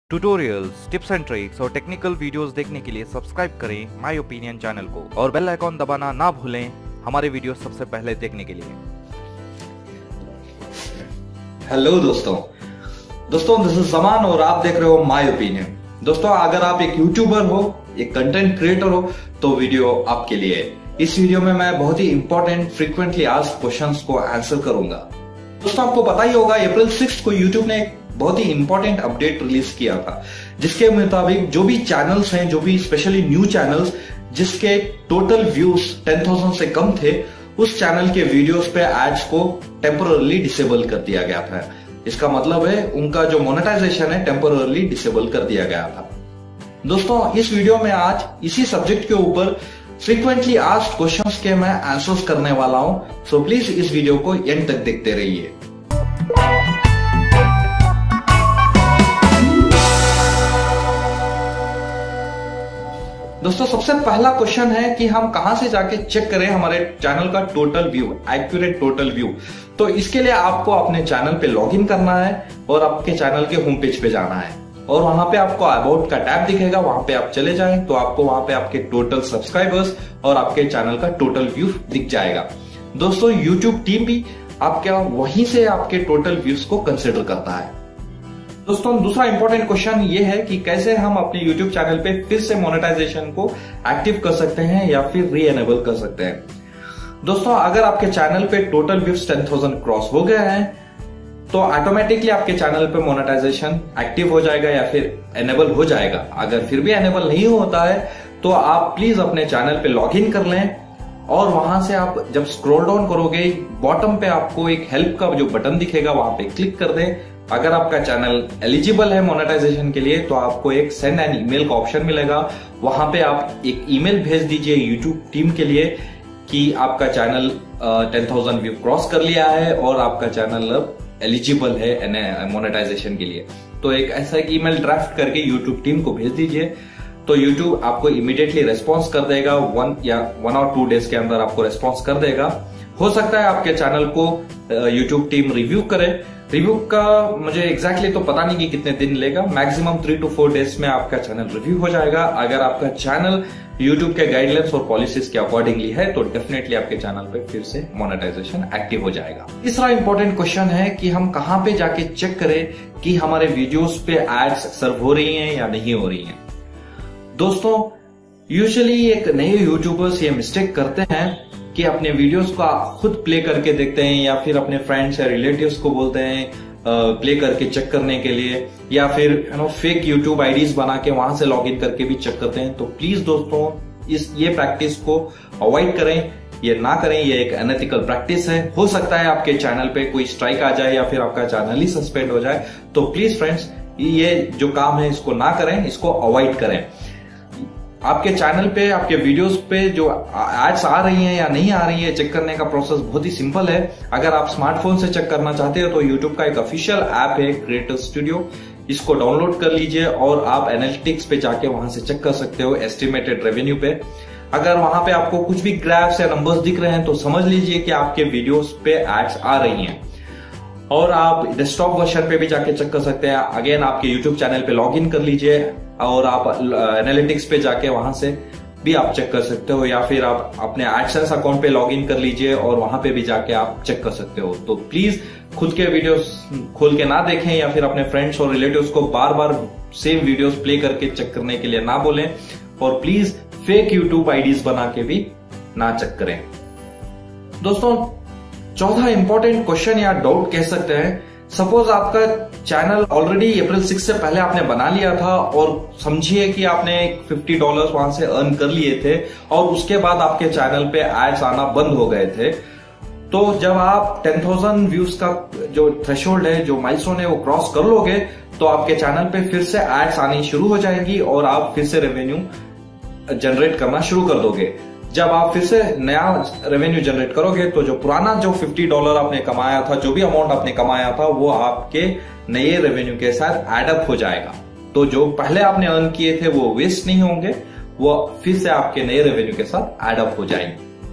Tutorials, tips and tricks और technical videos देखने के लिए सब्सक्राइब करें माय ओपिनियन चैनल को और बेल आइकॉन दबाना ना भूलें हमारे वीडियो सबसे पहले देखने के लिए। हेलो दोस्तों दिस इज जमान और आप देख रहे हो माय ओपिनियन। दोस्तों, अगर आप एक यूट्यूबर हो, एक कंटेंट क्रिएटर हो तो वीडियो आपके लिए है। इस वीडियो में मैं बहुत ही इंपॉर्टेंट फ्रीक्वेंटली आस्क्ड क्वेश्चंस को आंसर करूंगा। दोस्तों, आपको पता ही होगा अप्रैल 6 को यूट्यूब ने एक बहुत ही इंपॉर्टेंट अपडेट रिलीज किया था, जिसके मुताबिक जो भी चैनल्स हैं, जो भी स्पेशली न्यू चैनल्स जिसके टोटल व्यूज 10,000 से कम थे, उस चैनल के वीडियोस पे एड्स को टेम्पोररली डिसेबल कर दिया गया था। इसका मतलब है उनका जो मोनेटाइजेशन है टेम्पोररली डिसेबल कर दिया गया था। दोस्तों, इस वीडियो में आज इसी सब्जेक्ट के ऊपर फ्रीक्वेंटली आस्क्ड क्वेश्चंस के मैं आंसर्स करने वाला हूं, सो प्लीज इस वीडियो को एंड तक देखते रहिए। दोस्तों, सबसे पहला क्वेश्चन है कि हम कहां से जाके चेक करें हमारे चैनल का total view, accurate total view. तो इसके लिए आपको अपने चैनल पे लॉगिन करना है और आपके चैनल के होम पेज पे जाना है और वहां पे आपको अबाउट का टैब दिखेगा, वहां पे आप चले जाएं तो आपको वहां पे आपके टोटल सब्सक्राइबर्स और आपके चैनल का टोटल व्यू दिख जाएगा। दोस्तों, यूट्यूब टीम भी आपका वहीं से आपके टोटल व्यूज को कंसिडर करता है। दोस्तों, दूसरा इंपॉर्टेंट क्वेश्चन ये है कि कैसे हम अपने YouTube चैनल पे फिर से मोनेटाइजेशन को एक्टिव कर सकते हैं या फिर री एनेबल कर सकते हैं। दोस्तों, अगर आपके चैनल पे टोटल व्यूज 10,000 क्रॉस हो गए हैं तो ऑटोमेटिकली आपके चैनल पे मोनेटाइजेशन एक्टिव हो जाएगा या फिर एनेबल हो जाएगा। अगर फिर भी एनेबल नहीं होता है तो आप प्लीज अपने चैनल पे लॉग इन कर लें और वहां से आप जब स्क्रॉल डाउन करोगे बॉटम पे आपको एक हेल्प का जो बटन दिखेगा, वहां पे क्लिक कर दें। अगर आपका चैनल एलिजिबल है मोनेटाइजेशन के लिए तो आपको एक सेंड एन ईमेल का ऑप्शन मिलेगा, वहां पे आप एक ईमेल भेज दीजिए यूट्यूब टीम के लिए कि आपका चैनल 10,000 व्यू क्रॉस कर लिया है और आपका चैनल अब एलिजिबल है मोनेटाइजेशन के लिए। तो एक ऐसा एक ईमेल ड्राफ्ट करके यूट्यूब टीम को भेज दीजिए तो यूट्यूब आपको इमीडिएटली रेस्पॉन्स कर देगा। 1 और 2 डेज के अंदर आपको रेस्पॉन्स कर देगा। हो सकता है आपके चैनल को यूट्यूब टीम रिव्यू करे। रिव्यू का मुझे एग्जैक्टली तो पता नहीं कि कितने दिन लेगा, मैक्सिमम 3 to 4 डेज में आपका चैनल रिव्यू हो जाएगा। अगर आपका चैनल यूट्यूब के गाइडलाइंस और पॉलिसीज के अकॉर्डिंगली है तो डेफिनेटली आपके चैनल पे फिर से मोनेटाइजेशन एक्टिव हो जाएगा। तीसरा इंपॉर्टेंट क्वेश्चन है कि हम कहां पे जाके चेक करें कि हमारे वीडियोस पे एड्स सर्व हो रही हैं या नहीं हो रही हैं। दोस्तों, यूजुअली एक नए यूट्यूबर्स ये मिस्टेक करते हैं कि अपने वीडियोस को खुद प्ले करके देखते हैं या फिर अपने फ्रेंड्स या रिलेटिव्स को बोलते हैं प्ले करके चेक करने के लिए, या फिर फेक यूट्यूब आईडीज बना के वहां से लॉगिन करके भी चेक करते हैं। तो प्लीज दोस्तों, ये प्रैक्टिस को अवॉइड करें, ये ना करें। ये एक अनएथिकल प्रैक्टिस है। हो सकता है आपके चैनल पे कोई स्ट्राइक आ जाए या फिर आपका चैनल ही सस्पेंड हो जाए। तो प्लीज फ्रेंड्स, ये जो काम है इसको ना करें, इसको अवॉइड करें। आपके चैनल पे, आपके वीडियोस पे जो एड्स आ रही हैं या नहीं आ रही है, चेक करने का प्रोसेस बहुत ही सिंपल है। अगर आप स्मार्टफोन से चेक करना चाहते हो तो यूट्यूब का एक ऑफिशियल ऐप है क्रिएटर स्टूडियो, इसको डाउनलोड कर लीजिए और आप एनालिटिक्स पे जाके वहां से चेक कर सकते हो एस्टिमेटेड रेवेन्यू पे। अगर वहां पे आपको कुछ भी ग्राफ्स या नंबर्स दिख रहे हैं तो समझ लीजिए कि आपके वीडियोस पे एड्स आ रही हैं। और आप डेस्कटॉप वर्जन पे भी जाके चेक कर सकते हैं। अगेन आपके यूट्यूब चैनल पे लॉग इन कर लीजिए और आप एनालिटिक्स पे जाके वहां से भी आप चेक कर सकते हो, या फिर आप अपने एडसेंस अकाउंट पे लॉग इन कर लीजिए और वहां पे भी जाके आप चेक कर सकते हो। तो प्लीज खुद के वीडियोस खोल के ना देखें या फिर अपने फ्रेंड्स और रिलेटिव्स को बार बार सेम वीडियोस प्ले करके चेक करने के लिए ना बोलें और प्लीज फेक यूट्यूब आईडीज बना के भी ना चेक करें। दोस्तों, चौथा इंपॉर्टेंट क्वेश्चन या डाउट कह सकते हैं, सपोज आपका चैनल ऑलरेडी अप्रैल 6 से पहले आपने बना लिया था और समझिए कि आपने $50 वहां से अर्न कर लिए थे और उसके बाद आपके चैनल पे एड्स आना बंद हो गए थे। तो जब आप 10,000 व्यूज का जो थ्रेशोल्ड है, जो माइलस्टोन है, वो क्रॉस कर लोगे तो आपके चैनल पे फिर से एड्स आनी शुरू हो जाएंगी और आप फिर से रेवेन्यू जनरेट करना शुरू कर दोगे। जब आप फिर से नया रेवेन्यू जनरेट करोगे तो जो पुराना जो $50 आपने कमाया था, जो भी अमाउंट आपने कमाया था, वो आपके नए रेवेन्यू के साथ एडअप हो जाएगा। तो जो पहले आपने अर्न किए थे वो वेस्ट नहीं होंगे, वो फिर से आपके नए रेवेन्यू के साथ एडअप हो जाएंगे।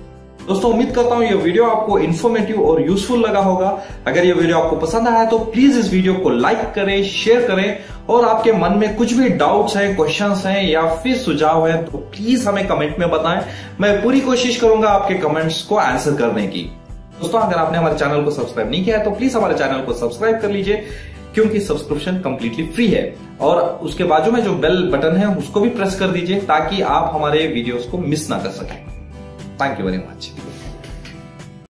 दोस्तों उम्मीद करता हूं ये वीडियो आपको इन्फॉर्मेटिव और यूजफुल लगा होगा। अगर ये वीडियो आपको पसंद आया तो प्लीज इस वीडियो को लाइक करें, शेयर करें और आपके मन में कुछ भी डाउट्स हैं, क्वेश्चंस हैं या फिर सुझाव हैं तो प्लीज हमें कमेंट में बताएं। मैं पूरी कोशिश करूंगा आपके कमेंट्स को आंसर करने की। दोस्तों अगर आपने हमारे चैनल को सब्सक्राइब नहीं किया है तो प्लीज हमारे चैनल को सब्सक्राइब कर लीजिए, क्योंकि सब्सक्रिप्शन कंप्लीटली फ्री है। और उसके बाजू में जो बेल बटन है उसको भी प्रेस कर दीजिए ताकि आप हमारे वीडियोस को मिस ना कर सकें। Thank you very much.